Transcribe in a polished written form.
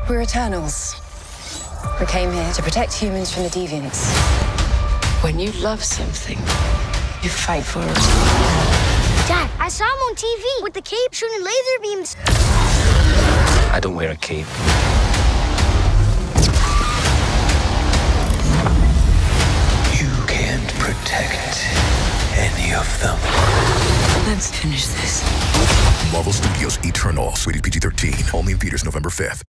We're Eternals. We came here to protect humans from the Deviants. When you love something, you fight for it. Dad, I saw him on TV with the cape shooting laser beams. I don't wear a cape. You can't protect any of them. Let's finish this. Marvel Studios Eternals, rated PG-13, only in theaters November 5th.